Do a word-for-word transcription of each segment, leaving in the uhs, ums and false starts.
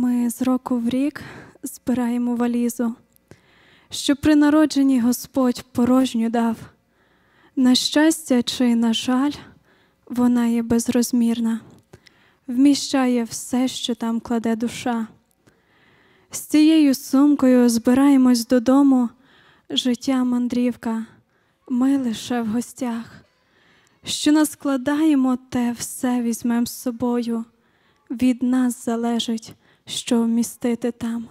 Ми з року в рік збираємо валізу, що при народженні Господь порожню дав. На щастя чи на жаль, вона є безрозмірна, вміщає все, що там кладе душа. З цією сумкою збираємось додому, життя мандрівка, ми лише в гостях. Що наскладаємо, те все візьмем з собою, від нас залежить, що вмістити там.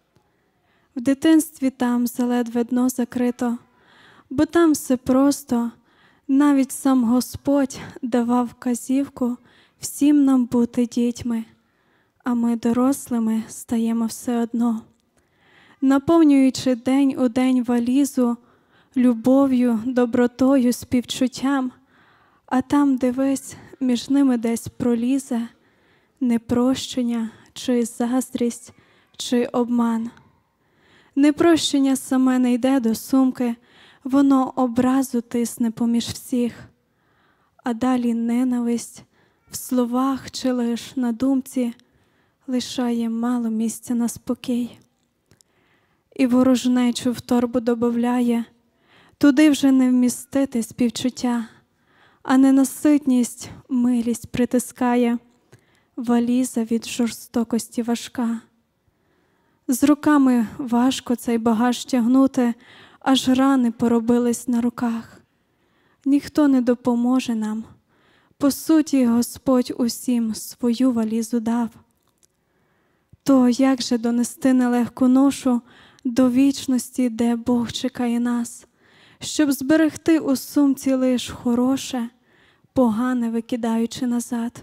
В дитинстві там заледве дно закрито, бо там все просто, навіть сам Господь давав вказівку всім нам бути дітьми, а ми дорослими стаємо все одно, наповнюючи день у день валізу любов'ю, добротою, співчуттям, а там, дивись, між ними десь пролізе непрощення, чи заздрість, чи обман. Непрощення саме не йде до сумки, воно образу тисне поміж всіх, а далі ненависть в словах чи лиш на думці лишає мало місця на спокій. І ворожнечу в торбу добавляє, туди вже не вмістити співчуття, а ненаситність милість притискає, валіза від жорстокості важка. З руками важко цей багаж тягнути, аж рани поробились на руках. Ніхто не допоможе нам, по суті, Господь усім свою валізу дав. То як же донести нелегку ношу до вічності, де Бог чекає нас, щоб зберегти у сумці лиш хороше, погане викидаючи назад?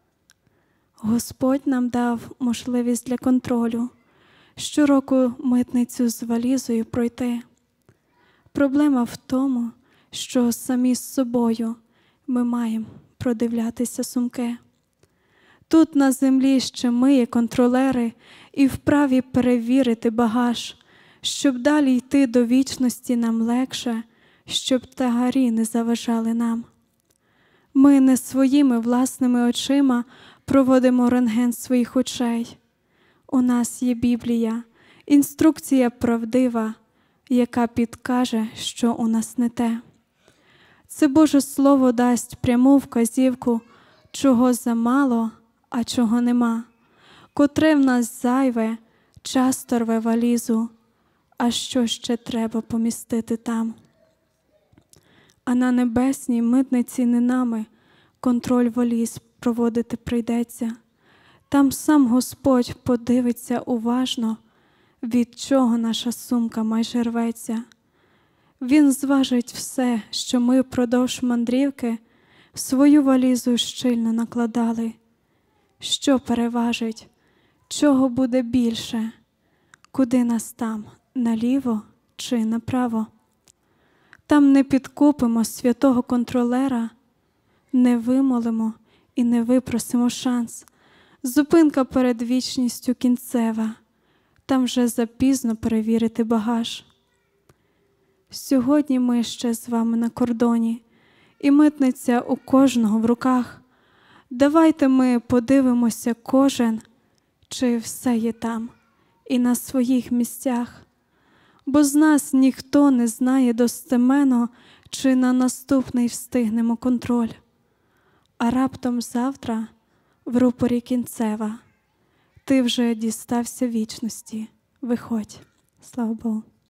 Господь нам дав можливість для контролю, щороку митницю з валізою пройти. Проблема в тому, що самі з собою ми маємо продивлятися сумки. Тут на землі ще ми є контролери і вправі перевірити багаж, щоб далі йти до вічності нам легше, щоб тягарі не заважали нам. Ми не своїми власними очима проводимо рентген своїх очей. У нас є Біблія, інструкція правдива, яка підкаже, що у нас не те. Це Боже Слово дасть пряму вказівку, чого замало, а чого нема, котре в нас зайве, часто рве валізу, а що ще треба помістити там. А на небесній митниці не нами контроль валіз проводити прийдеться. Там сам Господь подивиться уважно, від чого наша сумка майже рветься. Він зважить все, що ми впродовж мандрівки в свою валізу щільно накладали. Що переважить, чого буде більше, куди нас там, наліво чи направо? Там не підкупимо святого контролера, не вимолимо і не випросимо шанс. Зупинка перед вічністю кінцева, там вже запізно перевірити багаж. Сьогодні ми ще з вами на кордоні, і митниця у кожного в руках. Давайте ми подивимося кожен, чи все є там і на своїх місцях. Бо з нас ніхто не знає достеменно, чи на наступний встигнемо контроль. А раптом завтра в рупорі кінцева ти вже дістався вічності. Виходь. Слава Богу.